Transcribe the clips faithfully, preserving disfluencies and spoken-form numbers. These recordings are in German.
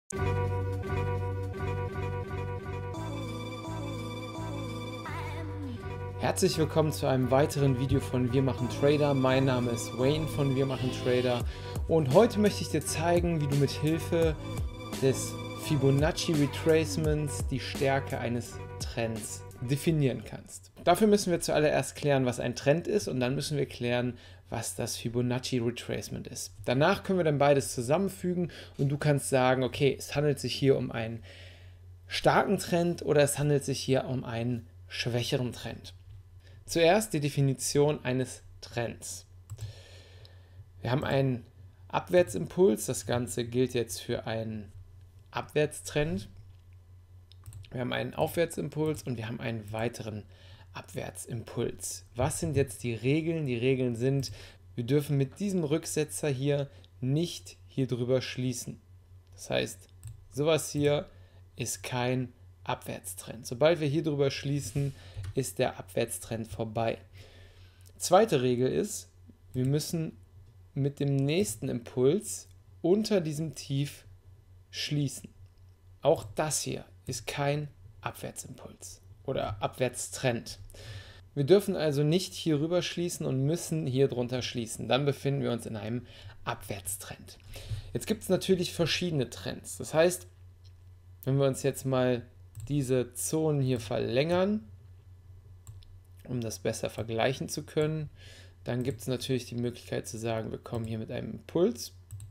Herzlich willkommen zu einem weiteren Video von Wir machen Trader. Mein Name ist Wayne von Wir machen Trader und heute möchte ich dir zeigen, wie du mit Hilfe des Fibonacci Retracements die Stärke eines Trends definieren kannst. Dafür müssen wir zuallererst klären, was ein Trend ist, und dann müssen wir klären, was das Fibonacci Retracement ist. Danach können wir dann beides zusammenfügen und du kannst sagen, okay, es handelt sich hier um einen starken Trend oder es handelt sich hier um einen schwächeren Trend. Zuerst die Definition eines Trends. Wir haben einen Abwärtsimpuls, das Ganze gilt jetzt für einen Abwärtstrend. Wir haben einen Aufwärtsimpuls und wir haben einen weiteren Abwärtsimpuls. Was sind jetzt die Regeln? Die Regeln sind, wir dürfen mit diesem Rücksetzer hier nicht hier drüber schließen. Das heißt, sowas hier ist kein Abwärtstrend. Sobald wir hier drüber schließen, ist der Abwärtstrend vorbei. Zweite Regel ist, wir müssen mit dem nächsten Impuls unter diesem Tief schließen. Auch das hier ist kein Abwärtsimpuls oder Abwärtstrend. Wir dürfen also nicht hier rüber schließen und müssen hier drunter schließen. Dann befinden wir uns in einem Abwärtstrend. Jetzt gibt es natürlich verschiedene Trends. Das heißt, wenn wir uns jetzt mal diese Zonen hier verlängern, um das besser vergleichen zu können, dann gibt es natürlich die Möglichkeit zu sagen, wir kommen hier mit einem Impuls.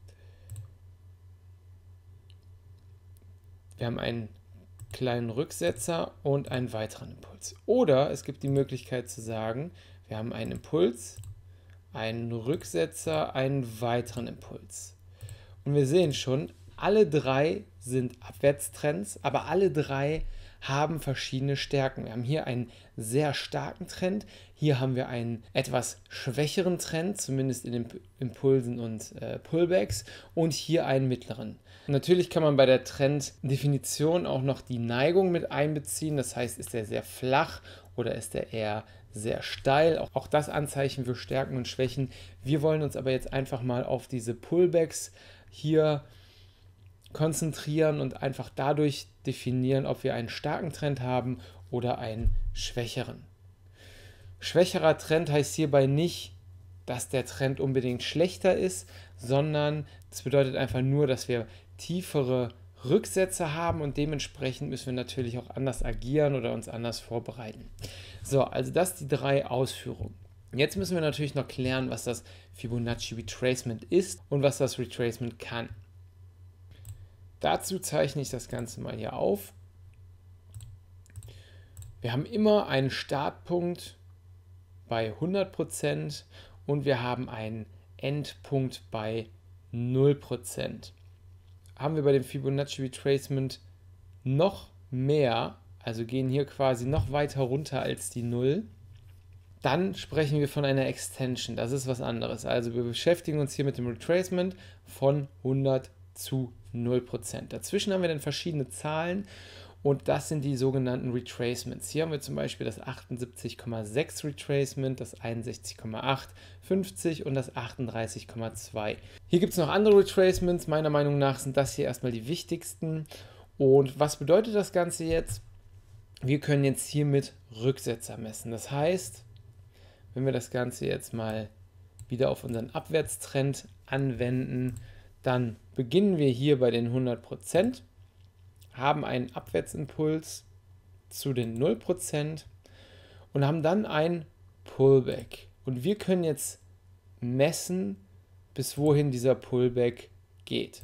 Wir haben einen kleinen Rücksetzer und einen weiteren Impuls. Oder es gibt die Möglichkeit zu sagen, wir haben einen Impuls, einen Rücksetzer, einen weiteren Impuls. Und wir sehen schon, alle drei sind Abwärtstrends, aber alle drei haben verschiedene Stärken. Wir haben hier einen sehr starken Trend, hier haben wir einen etwas schwächeren Trend, zumindest in den Impulsen und äh, Pullbacks, und hier einen mittleren. Natürlich kann man bei der Trenddefinition auch noch die Neigung mit einbeziehen, das heißt, ist er sehr flach oder ist er eher sehr steil, auch, auch das Anzeichen für Stärken und Schwächen. Wir wollen uns aber jetzt einfach mal auf diese Pullbacks hier konzentrieren und einfach dadurch definieren, ob wir einen starken Trend haben oder einen schwächeren. Schwächerer Trend heißt hierbei nicht, dass der Trend unbedingt schlechter ist, sondern das bedeutet einfach nur, dass wir tiefere Rücksätze haben und dementsprechend müssen wir natürlich auch anders agieren oder uns anders vorbereiten. So, also das die drei Ausführungen. Jetzt müssen wir natürlich noch klären, was das Fibonacci Retracement ist und was das Retracement kann. Dazu zeichne ich das Ganze mal hier auf. Wir haben immer einen Startpunkt bei hundert Prozent und wir haben einen Endpunkt bei null Prozent. Haben wir bei dem Fibonacci Retracement noch mehr, also gehen hier quasi noch weiter runter als die null, dann sprechen wir von einer Extension. Das ist was anderes. Also wir beschäftigen uns hier mit dem Retracement von hundert zu null Prozent. Dazwischen haben wir dann verschiedene Zahlen und das sind die sogenannten Retracements. Hier haben wir zum Beispiel das achtundsiebzig Komma sechs Retracement, das einundsechzig Komma acht, fünfzig und das achtunddreißig Komma zwei. Hier gibt es noch andere Retracements. Meiner Meinung nach sind das hier erstmal die wichtigsten. Und was bedeutet das Ganze jetzt? Wir können jetzt hiermit Rücksetzer messen. Das heißt, wenn wir das Ganze jetzt mal wieder auf unseren Abwärtstrend anwenden, dann beginnen wir hier bei den hundert Prozent, haben einen Abwärtsimpuls zu den null Prozent und haben dann ein Pullback. Und wir können jetzt messen, bis wohin dieser Pullback geht.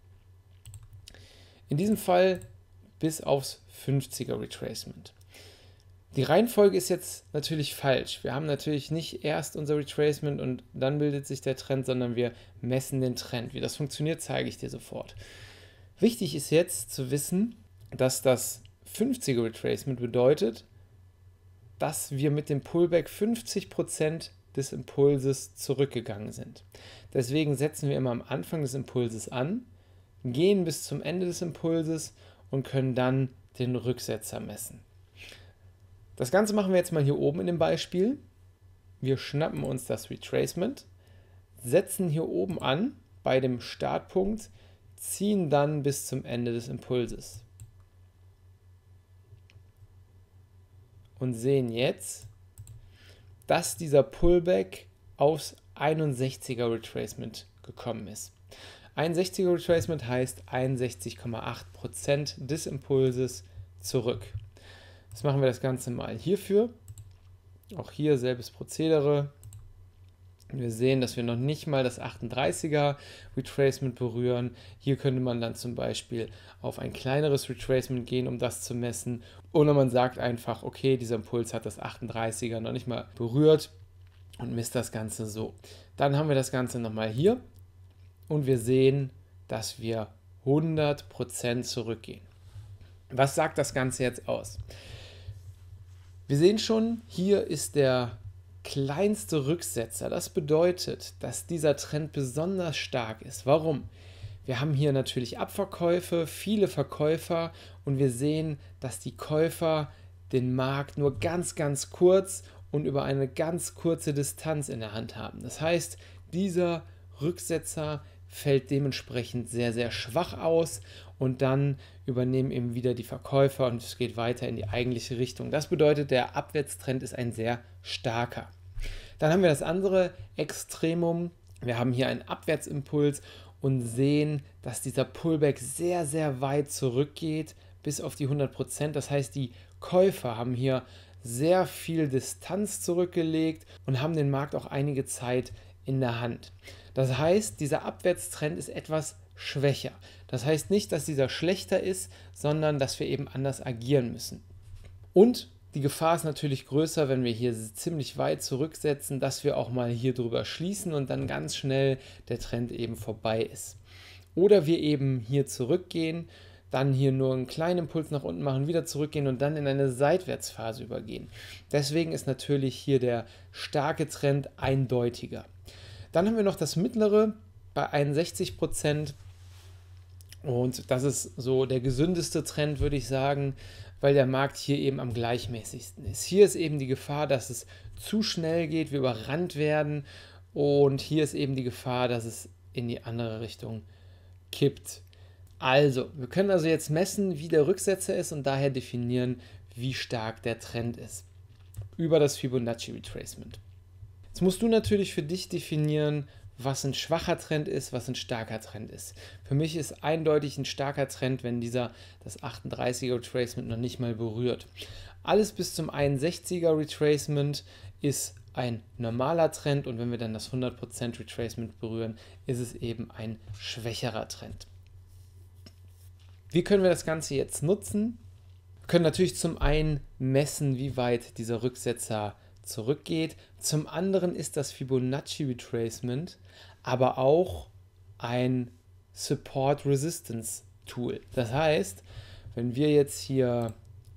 In diesem Fall bis aufs fünfziger Retracement. Die Reihenfolge ist jetzt natürlich falsch. Wir haben natürlich nicht erst unser Retracement und dann bildet sich der Trend, sondern wir messen den Trend. Wie das funktioniert, zeige ich dir sofort. Wichtig ist jetzt zu wissen, dass das fünfziger Retracement bedeutet, dass wir mit dem Pullback fünfzig Prozent des Impulses zurückgegangen sind. Deswegen setzen wir immer am Anfang des Impulses an, gehen bis zum Ende des Impulses und können dann den Rücksetzer messen. Das Ganze machen wir jetzt mal hier oben in dem Beispiel. Wir schnappen uns das Retracement, setzen hier oben an bei dem Startpunkt ziehen dann bis zum Ende des Impulses. Und sehen jetzt, dass dieser Pullback aufs einundsechziger Retracement gekommen ist. einundsechziger Retracement heißt einundsechzig Komma acht Prozent des Impulses zurück. Jetzt machen wir das Ganze mal hierfür. Auch hier selbes Prozedere. Wir sehen, dass wir noch nicht mal das achtunddreißiger Retracement berühren. Hier könnte man dann zum Beispiel auf ein kleineres Retracement gehen, um das zu messen. Oder man sagt einfach, okay, dieser Impuls hat das achtunddreißiger noch nicht mal berührt und misst das Ganze so. Dann haben wir das Ganze nochmal hier und wir sehen, dass wir hundert Prozent zurückgehen. Was sagt das Ganze jetzt aus? Wir sehen schon, hier ist der kleinste Rücksetzer. Das bedeutet, dass dieser Trend besonders stark ist. Warum? Wir haben hier natürlich Abverkäufe, viele Verkäufer und wir sehen, dass die Käufer den Markt nur ganz, ganz kurz und über eine ganz kurze Distanz in der Hand haben. Das heißt, dieser Rücksetzer fällt dementsprechend sehr, sehr schwach aus und dann übernehmen eben wieder die Verkäufer und es geht weiter in die eigentliche Richtung. Das bedeutet, der Abwärtstrend ist ein sehr starker. Dann haben wir das andere Extremum. Wir haben hier einen Abwärtsimpuls und sehen, dass dieser Pullback sehr, sehr weit zurückgeht, bis auf die hundert Prozent. Das heißt, die Käufer haben hier sehr viel Distanz zurückgelegt und haben den Markt auch einige Zeit in der Hand. Das heißt, dieser Abwärtstrend ist etwas schwächer. Das heißt nicht, dass dieser schlechter ist, sondern dass wir eben anders agieren müssen. Und die Gefahr ist natürlich größer, wenn wir hier ziemlich weit zurücksetzen, dass wir auch mal hier drüber schließen und dann ganz schnell der Trend eben vorbei ist. Oder wir eben hier zurückgehen, dann hier nur einen kleinen Impuls nach unten machen, wieder zurückgehen und dann in eine Seitwärtsphase übergehen. Deswegen ist natürlich hier der starke Trend eindeutiger. Dann haben wir noch das mittlere bei einundsechzig Prozent und das ist so der gesündeste Trend, würde ich sagen, weil der Markt hier eben am gleichmäßigsten ist. Hier ist eben die Gefahr, dass es zu schnell geht, wir überrannt werden und hier ist eben die Gefahr, dass es in die andere Richtung kippt. Also, wir können also jetzt messen, wie der Rücksetzer ist und daher definieren, wie stark der Trend ist. Über das Fibonacci Retracement. Jetzt musst du natürlich für dich definieren, was ein schwacher Trend ist, was ein starker Trend ist. Für mich ist eindeutig ein starker Trend, wenn dieser das achtunddreißiger Retracement noch nicht mal berührt. Alles bis zum einundsechziger Retracement ist ein normaler Trend und wenn wir dann das hundert Prozent Retracement berühren, ist es eben ein schwächerer Trend. Wie können wir das Ganze jetzt nutzen? Wir können natürlich zum einen messen, wie weit dieser Rücksetzer zurückgeht. Zum anderen ist das Fibonacci Retracement aber auch ein Support Resistance Tool. Das heißt, wenn wir jetzt hier,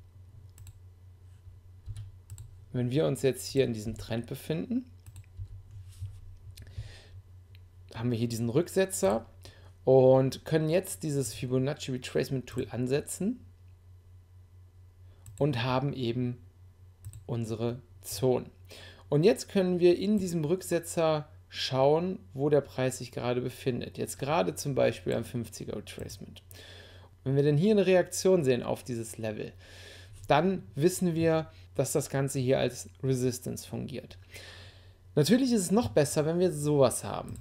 wenn wir uns jetzt hier in diesem Trend befinden, haben wir hier diesen Rücksetzer und können jetzt dieses Fibonacci Retracement Tool ansetzen und haben eben unsere Zonen. Und jetzt können wir in diesem Rücksetzer schauen, wo der Preis sich gerade befindet. Jetzt gerade zum Beispiel am fünfziger Retracement. Wenn wir denn hier eine Reaktion sehen auf dieses Level, dann wissen wir, dass das Ganze hier als Resistance fungiert. Natürlich ist es noch besser, wenn wir sowas haben.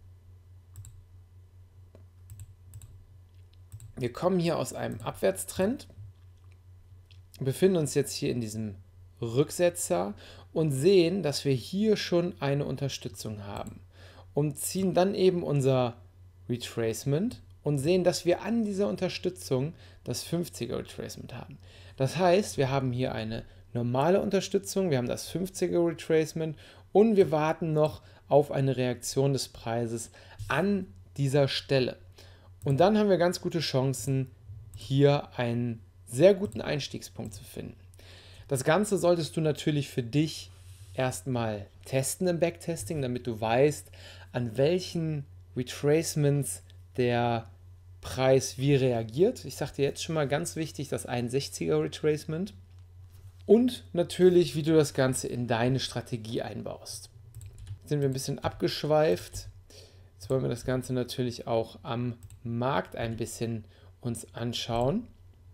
Wir kommen hier aus einem Abwärtstrend, befinden uns jetzt hier in diesem Rücksetzer und sehen, dass wir hier schon eine Unterstützung haben und ziehen dann eben unser Retracement und sehen, dass wir an dieser Unterstützung das fünfziger Retracement haben. Das heißt, wir haben hier eine normale Unterstützung, wir haben das fünfziger Retracement und wir warten noch auf eine Reaktion des Preises an dieser Stelle. Und dann haben wir ganz gute Chancen, hier einen sehr guten Einstiegspunkt zu finden. Das Ganze solltest du natürlich für dich erstmal testen im Backtesting, damit du weißt, an welchen Retracements der Preis wie reagiert. Ich sage dir jetzt schon mal ganz wichtig, das einundsechziger Retracement. Und natürlich, wie du das Ganze in deine Strategie einbaust. Jetzt sind wir ein bisschen abgeschweift. Jetzt wollen wir das Ganze natürlich auch am Markt ein bisschen uns anschauen.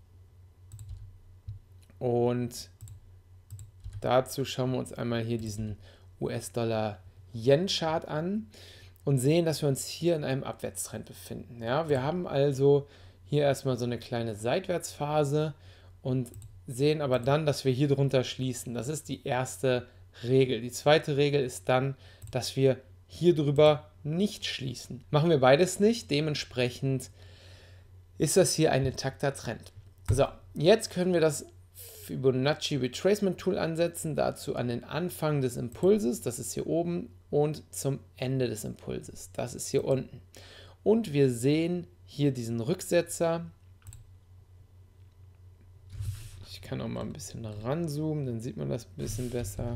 Und dazu schauen wir uns einmal hier diesen U S-Dollar-Yen-Chart an und sehen, dass wir uns hier in einem Abwärtstrend befinden. Ja, wir haben also hier erstmal so eine kleine Seitwärtsphase und sehen aber dann, dass wir hier drunter schließen. Das ist die erste Regel. Die zweite Regel ist dann, dass wir hier drüber nicht schließen. Machen wir beides nicht, dementsprechend ist das hier ein intakter Trend. So, jetzt können wir das Fibonacci Retracement Tool ansetzen, dazu an den Anfang des Impulses, das ist hier oben, und zum Ende des Impulses, das ist hier unten. Und wir sehen hier diesen Rücksetzer. Ich kann auch mal ein bisschen ranzoomen, dann sieht man das ein bisschen besser.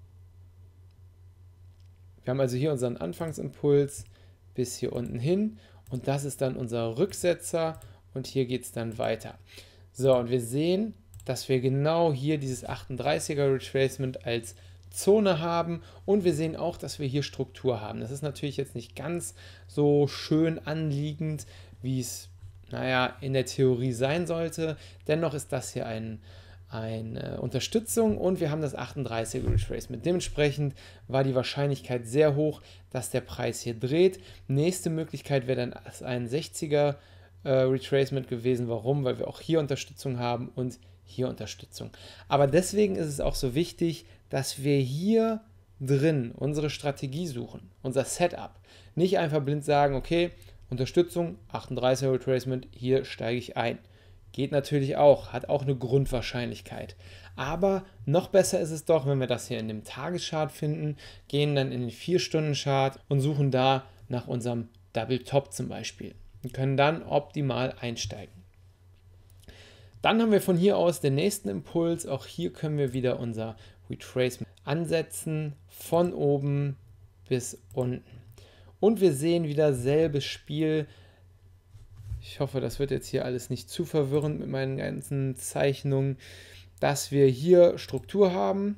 Wir haben also hier unseren Anfangsimpuls bis hier unten hin und das ist dann unser Rücksetzer und hier geht es dann weiter. So, und wir sehen, dass wir genau hier dieses achtunddreißiger Retracement als Zone haben und wir sehen auch, dass wir hier Struktur haben. Das ist natürlich jetzt nicht ganz so schön anliegend, wie es, naja, in der Theorie sein sollte. Dennoch ist das hier ein, eine Unterstützung und wir haben das achtunddreißiger Retracement. Dementsprechend war die Wahrscheinlichkeit sehr hoch, dass der Preis hier dreht. Nächste Möglichkeit wäre dann das einundsechziger äh, Retracement gewesen. Warum? Weil wir auch hier Unterstützung haben und hier Unterstützung. Aber deswegen ist es auch so wichtig, dass wir hier drin unsere Strategie suchen, unser Setup. Nicht einfach blind sagen, okay, Unterstützung, achtunddreißiger Retracement, hier steige ich ein. Geht natürlich auch, hat auch eine Grundwahrscheinlichkeit. Aber noch besser ist es doch, wenn wir das hier in dem Tageschart finden, gehen dann in den vier Stunden Chart und suchen da nach unserem Double Top zum Beispiel und können dann optimal einsteigen. Dann haben wir von hier aus den nächsten Impuls. Auch hier können wir wieder unser Retracement ansetzen, von oben bis unten. Und wir sehen wieder selbes Spiel. Ich hoffe, das wird jetzt hier alles nicht zu verwirrend mit meinen ganzen Zeichnungen, dass wir hier Struktur haben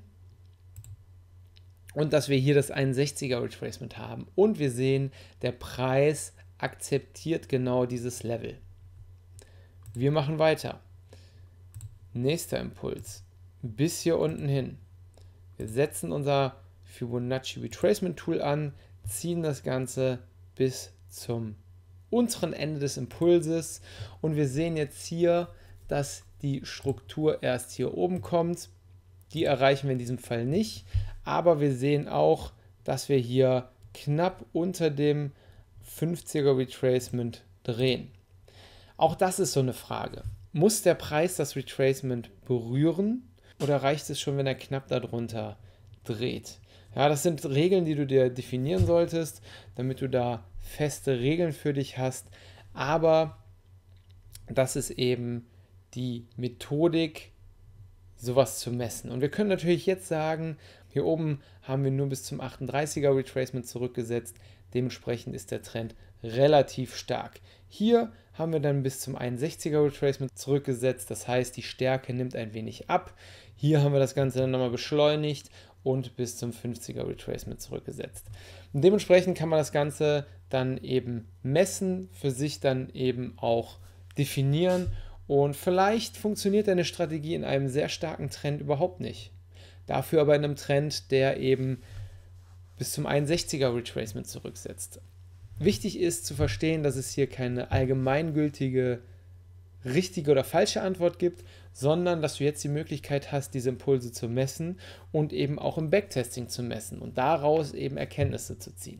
und dass wir hier das einundsechziger Retracement haben. Und wir sehen, der Preis akzeptiert genau dieses Level. Wir machen weiter. Nächster Impuls, bis hier unten hin. Wir setzen unser Fibonacci Retracement Tool an, ziehen das Ganze bis zum unteren Ende des Impulses und wir sehen jetzt hier, dass die Struktur erst hier oben kommt. Die erreichen wir in diesem Fall nicht, aber wir sehen auch, dass wir hier knapp unter dem fünfziger Retracement drehen. Auch das ist so eine Frage. Muss der Preis das Retracement berühren oder reicht es schon, wenn er knapp darunter dreht? Ja, das sind Regeln, die du dir definieren solltest, damit du da feste Regeln für dich hast. Aber das ist eben die Methodik, sowas zu messen. Und wir können natürlich jetzt sagen, hier oben haben wir nur bis zum achtunddreißiger Retracement zurückgesetzt. Dementsprechend ist der Trend relativ stark. Hier haben wir dann bis zum einundsechziger Retracement zurückgesetzt. Das heißt, die Stärke nimmt ein wenig ab. Hier haben wir das Ganze dann nochmal beschleunigt und bis zum fünfziger Retracement zurückgesetzt. Und dementsprechend kann man das Ganze dann eben messen, für sich dann eben auch definieren und vielleicht funktioniert deine Strategie in einem sehr starken Trend überhaupt nicht. Dafür aber in einem Trend, der eben bis zum einundsechziger Retracement zurücksetzt. Wichtig ist zu verstehen, dass es hier keine allgemeingültige richtige oder falsche Antwort gibt, sondern dass du jetzt die Möglichkeit hast, diese Impulse zu messen und eben auch im Backtesting zu messen und daraus eben Erkenntnisse zu ziehen.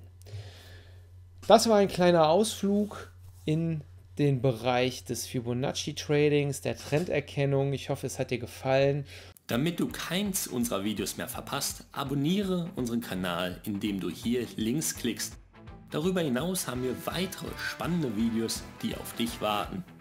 Das war ein kleiner Ausflug in den Bereich des Fibonacci-Tradings, der Trenderkennung. Ich hoffe, es hat dir gefallen. Damit du keins unserer Videos mehr verpasst, abonniere unseren Kanal, indem du hier links klickst. Darüber hinaus haben wir weitere spannende Videos, die auf dich warten.